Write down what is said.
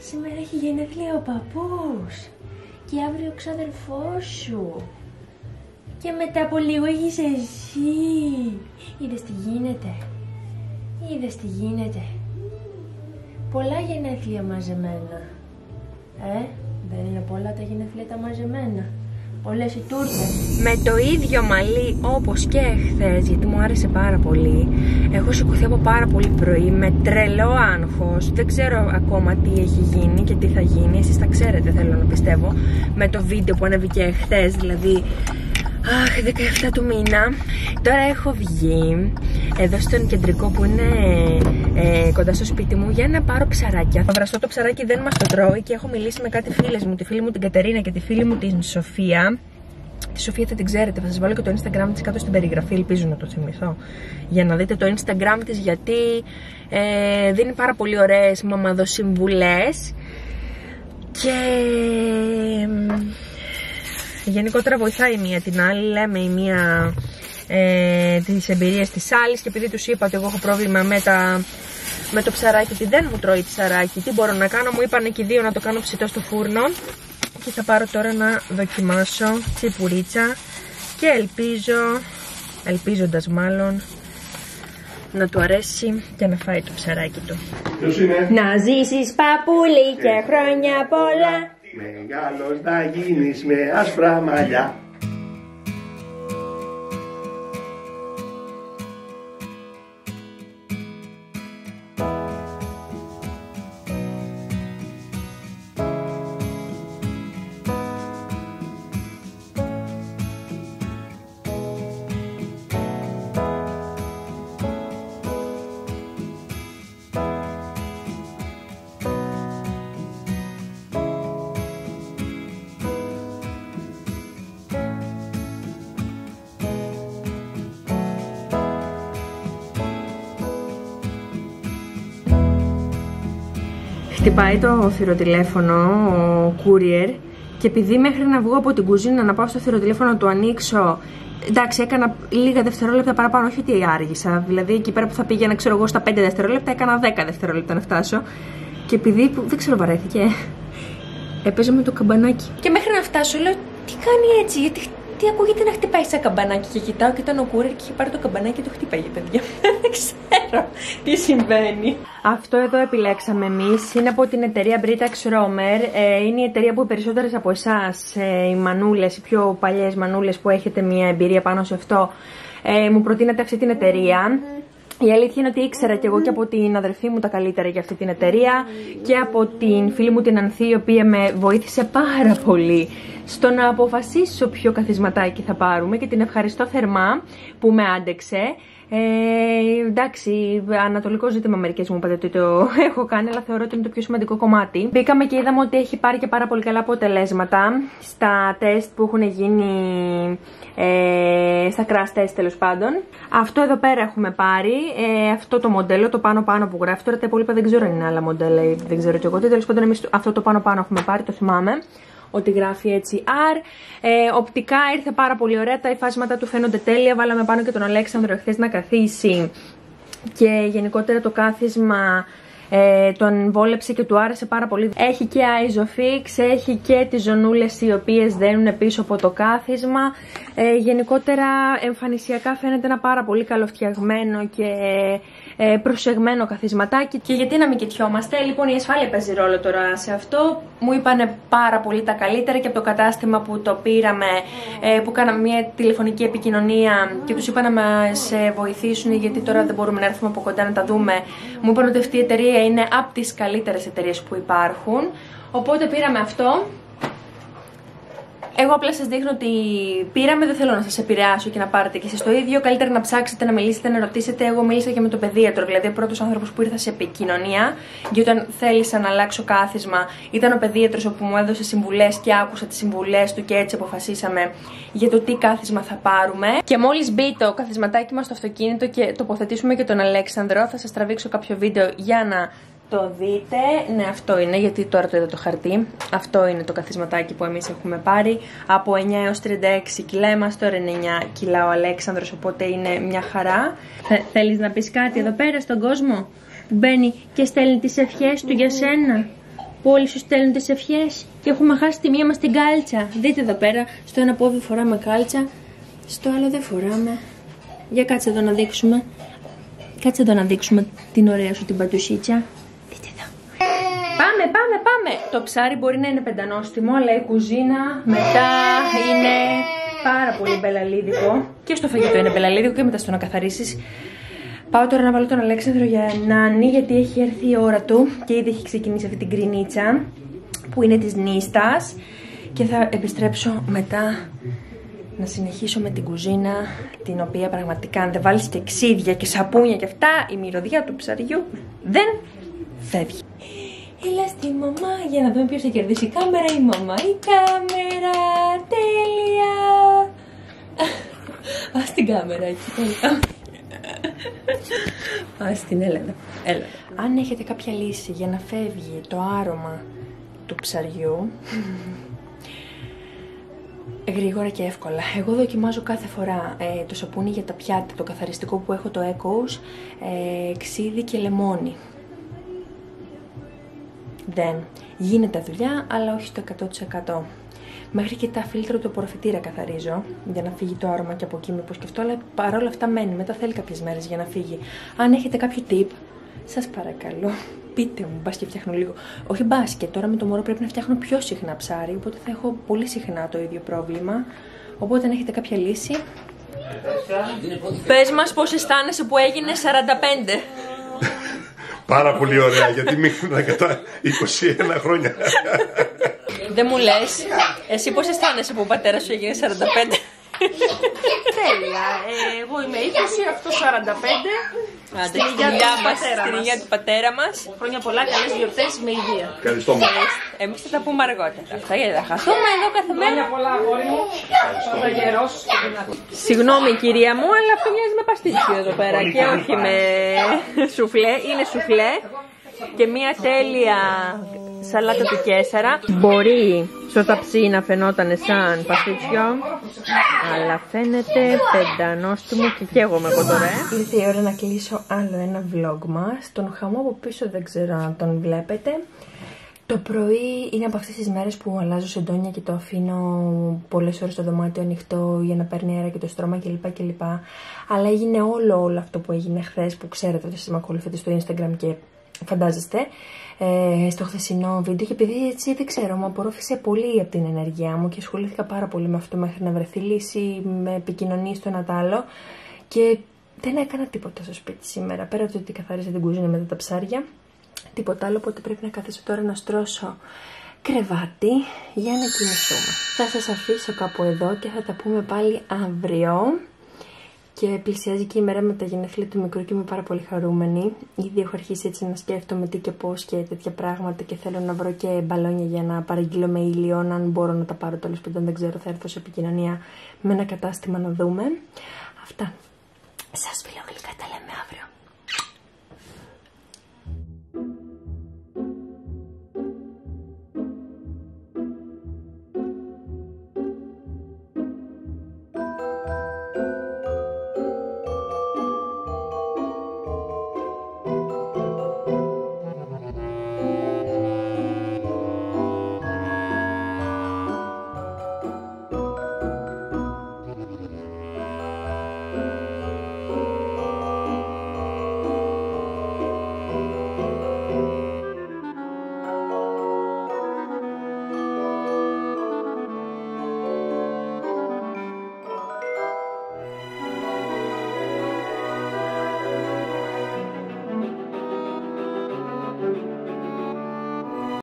Σήμερα έχει γενέθλια ο παππούς και αύριο ο ξαδερφός σου. Και μετά από λίγο έχεις εσύ. Είδες τι γίνεται. Είδες τι γίνεται. Πολλά γενέθλια μαζεμένα. Δεν είναι πολλά τα γενέθλια τα μαζεμένα. Όλες οι τούρτες. Με το ίδιο μαλλί όπως και χθες, γιατί μου άρεσε πάρα πολύ. Έχω σηκωθεί από πάρα πολύ πρωί με τρελό άγχος. Δεν ξέρω ακόμα τι έχει γίνει και τι θα γίνει. Εσείς τα ξέρετε, θέλω να πιστεύω. Με το βίντεο που ανέβηκε χθες, δηλαδή 17 του μήνα. Τώρα έχω βγει εδώ στον κεντρικό που είναι κοντά στο σπίτι μου για να πάρω ψαράκια. Θα βραστώ το ψαράκι, δεν μας το τρώει και έχω μιλήσει με κάτι φίλες μου, τη φίλη μου την Κατερίνα και τη φίλη μου την Σοφία. Τη Σοφία θα την ξέρετε, θα σας βάλω και το Instagram της κάτω στην περιγραφή, ελπίζω να το θυμηθώ. Για να δείτε το Instagram της, γιατί δίνει πάρα πολύ ωραίες μαμαδοσυμβουλές και γενικότερα βοηθάει η μία την άλλη, λέμε η μία τις εμπειρίες της άλλης. Και επειδή τους είπα ότι εγώ έχω πρόβλημα με το ψαράκι, ότι δεν μου τρώει ψαράκι, τι μπορώ να κάνω, μου είπαν και οι δύο να το κάνω ψητό στο φούρνο. Και θα πάρω τώρα να δοκιμάσω τσιπουρίτσα και ελπίζοντας μάλλον να του αρέσει και να φάει το ψαράκι του. Ποιος είναι? Να ζήσεις παππούλη και χρόνια πολλά. Μεγάλος να γίνεις με άσπρα μαλλιά. Χτυπάει το θηροτηλέφωνο ο courier και επειδή μέχρι να βγω από την κουζίνα να πάω στο θηροτηλέφωνο να το ανοίξω, εντάξει, έκανα λίγα δευτερόλεπτα παραπάνω, όχι ότι άργησα. Δηλαδή εκεί πέρα που θα πήγαινα, ξέρω εγώ, στα 5 δευτερόλεπτα, έκανα 10 δευτερόλεπτα να φτάσω. Και επειδή, δεν ξέρω, βαρέθηκε, έπαιζε με το καμπανάκι. Και μέχρι να φτάσω λέω, τι κάνει έτσι, γιατί τι ακούγεται να χτυπάει σαν καμπανάκι. Και κοιτάω και ήταν ο courier και είχε πάρει το καμπανάκι και το χτύπαγε, παιδιά. Δεν ξέρω τι συμβαίνει. Αυτό εδώ επιλέξαμε εμείς. Είναι από την εταιρεία Britax Romer. Είναι η εταιρεία που οι περισσότερες από εσάς, οι μανούλες, οι πιο παλιές μανούλες που έχετε μια εμπειρία πάνω σε αυτό, μου προτείνατε αυτή την εταιρεία. Η αλήθεια είναι ότι ήξερα και εγώ και από την αδερφή μου τα καλύτερα για αυτή την εταιρεία και από την φίλη μου την Ανθή, η οποία με βοήθησε πάρα πολύ στο να αποφασίσω ποιο καθισματάκι θα πάρουμε και την ευχαριστώ θερμά που με άντεξε. Εντάξει, ανατολικό ζήτημα μερικές μου είπατε ότι το έχω κάνει, αλλά θεωρώ ότι είναι το πιο σημαντικό κομμάτι. Μπήκαμε και είδαμε ότι έχει πάρει και πάρα πολύ καλά αποτελέσματα στα τεστ που έχουν γίνει, στα crash test τέλος πάντων. Αυτό εδώ πέρα έχουμε πάρει, αυτό το μοντέλο, το πάνω-πάνω που γράφει. Τώρα τα υπόλοιπα δεν ξέρω αν είναι άλλα μοντέλα ή δεν ξέρω και εγώ τι. Τέλος πάντων, εμείς αυτό το πάνω-πάνω έχουμε πάρει, το θυμάμαι ότι γράφει έτσι R. Οπτικά ήρθε πάρα πολύ ωραία, τα υφάσματα του φαίνονται τέλεια. Βάλαμε πάνω και τον Αλέξανδρο εχθές να καθίσει και γενικότερα το κάθισμα τον βόλεψε και του άρεσε πάρα πολύ. Έχει και Isofix, έχει και τις ζωνούλες οι οποίες δένουν πίσω από το κάθισμα. Γενικότερα εμφανισιακά φαίνεται ένα πάρα πολύ καλοφτιαγμένο και προσεγμένο καθισματάκι. Και γιατί να μην κοιτιόμαστε, λοιπόν η ασφάλεια παίζει ρόλο τώρα σε αυτό. Μου είπανε πάρα πολύ τα καλύτερα και από το κατάστημα που το πήραμε, που κάναμε μια τηλεφωνική επικοινωνία και τους είπα να μας βοηθήσουν, γιατί τώρα δεν μπορούμε να έρθουμε από κοντά να τα δούμε. Μου είπαν ότι αυτή η εταιρεία είναι από τις καλύτερες εταιρείες που υπάρχουν, οπότε πήραμε αυτό. Εγώ απλά σας δείχνω ότι πήραμε, δεν θέλω να σας επηρεάσω και να πάρετε και εσείς το ίδιο. Καλύτερα να ψάξετε, να μιλήσετε, να ρωτήσετε. Εγώ μίλησα και με τον παιδίατρο, δηλαδή ο πρώτος άνθρωπος που ήρθα σε επικοινωνία. Και όταν θέλησα να αλλάξω κάθισμα, ήταν ο παιδίατρος όπου μου έδωσε συμβουλές και άκουσα τις συμβουλές του και έτσι αποφασίσαμε για το τι κάθισμα θα πάρουμε. Και μόλις μπει το καθισματάκι μας στο αυτοκίνητο και τοποθετήσουμε και τον Αλέξανδρο, θα σας τραβήξω κάποιο βίντεο για να το δείτε. Ναι, αυτό είναι, γιατί τώρα το είδα το χαρτί. Αυτό είναι το καθισματάκι που εμείς έχουμε πάρει. Από 9 έως 36 κιλά είμαστε, τώρα είναι 9 κιλά ο Αλέξανδρος, οπότε είναι μια χαρά. Θέλεις να πεις κάτι εδώ πέρα στον κόσμο που μπαίνει και στέλνει τις ευχές του για σένα? που όλοι σου στέλνουν τις ευχές και έχουμε χάσει τη μία μας την κάλτσα. Δείτε εδώ πέρα, στο ένα πόδι φοράμε κάλτσα, στο άλλο δεν φοράμε. Για κάτσε εδώ να δείξουμε. Κάτσε εδώ να δείξουμε την ωραία σου την πατουσίτσα. Δείτε εδώ. Πάμε. Το ψάρι μπορεί να είναι πεντανόστιμο, αλλά η κουζίνα μετά είναι πάρα πολύ μπελαλίδικο. Και στο φαγητό είναι μπελαλίδικο και μετά στο να καθαρίσεις. Πάω τώρα να βάλω τον Αλέξανδρο για να ανεί, γιατί έχει έρθει η ώρα του και ήδη έχει ξεκινήσει αυτή την κρινίτσα που είναι της νύστας. Και θα επιστρέψω μετά να συνεχίσω με την κουζίνα, την οποία πραγματικά αν δεν βάλεις και ξύδια και σαπούνια και αυτά, η μυρωδιά του ψαριού δεν φεύγει. Έλα στη μαμά για να δούμε ποιος θα κερδίσει. Η κάμερα, η μαμά, η κάμερα. Τέλεια. Ας την κάμερα εκεί, τέλεια. Ας την Έλενα. Αν έχετε κάποια λύση για να φεύγει το άρωμα του ψαριού, γρήγορα και εύκολα. Εγώ δοκιμάζω κάθε φορά το σαπούνι για τα πιάτα, το καθαριστικό που έχω, το Echoes, ξύδι και λεμόνι. Δεν γίνεται δουλειά, αλλά όχι στο 100%. Μέχρι και τα φίλτρα του απορροφητήρα καθαρίζω για να φύγει το άρωμα και από εκεί μήπως και αυτό, αλλά παρόλα αυτά μένει. Μετά θέλει κάποιες μέρες για να φύγει. Αν έχετε κάποιο tip, σας παρακαλώ, πείτε μου. Μπας και φτιάχνω λίγο. Όχι μπας και τώρα με το μωρό πρέπει να φτιάχνω πιο συχνά ψάρι, οπότε θα έχω πολύ συχνά το ίδιο πρόβλημα. Οπότε αν έχετε κάποια λύση. Πες μας πώς αισθάνεσαι που έγινε 45. Πάρα πολύ ωραία, γιατί μείνουν κατά 21 χρόνια. Δεν μου λες, εσύ πώς αισθάνεσαι που ο πατέρας σου έγινε 45? Τέλεια, εγώ είμαι 20, αυτό 45. Άντε, στην υγεία του πατέρα μας. Χρόνια πολλά, καλές γιορτές με υγεία. Ευχαριστώ μου. Εμείς θα τα πούμε αργότερα. Αυτά γιατί θα χαθούμε εδώ κάθε μέρα. Χρόνια πολλά, αγόρι μου. Πάντα γερός και δυνατός. Συγγνώμη κυρία μου, αλλά αυτό μοιάζει με παστίτσιο εδώ πέρα και όχι με σουφλέ. Είναι σουφλέ και μια τέλεια σαλάτα του Κέσσαρα. Μπορεί στο ταψί να φαινόταν σαν παστίτσιο, αλλά φαίνεται πεντανόστιμο και καίγομαι εγώ τώρα. Ήρθε η ώρα να κλείσω άλλο ένα vlog μας. Τον χαμό από πίσω δεν ξέρω αν τον βλέπετε. Το πρωί είναι από αυτές τις μέρες που αλλάζω σεντόνια και το αφήνω πολλές ώρες στο δωμάτιο ανοιχτό για να παίρνει αέρα και το στρώμα κλπ. Αλλά έγινε όλο αυτό που έγινε χθες, που ξέρετε ότι σας με ακολουθείτε στο Instagram και φαντάζεστε, στο χθεσινό βίντεο, και επειδή έτσι δεν ξέρω, μου απορρόφησε πολύ από την ενέργειά μου και ασχολήθηκα πάρα πολύ με αυτό μέχρι να βρεθεί λύση, με επικοινωνίες στο ένα τ' άλλο, και δεν έκανα τίποτα στο σπίτι σήμερα, πέρα από το ότι καθάρισα την κουζίνα μετά τα ψάρια, τίποτα άλλο, οπότε πρέπει να καθίσω τώρα να στρώσω κρεβάτι για να κοιμηθούμε. Θα σας αφήσω κάπου εδώ και θα τα πούμε πάλι αύριο. Και πλησιάζει και η μέρα με τα γενέθλια του μικρού και είμαι πάρα πολύ χαρούμενη. Ήδη έχω αρχίσει έτσι να σκέφτομαι τι και πώς και τέτοια πράγματα και θέλω να βρω και μπαλόνια για να παραγγείλω με ήλιο. Αν μπορώ να τα πάρω, τέλος πάντων δεν ξέρω, θα έρθω σε επικοινωνία με ένα κατάστημα να δούμε. Αυτά. Σας φιλώ γλυκά, τα λέμε αύριο.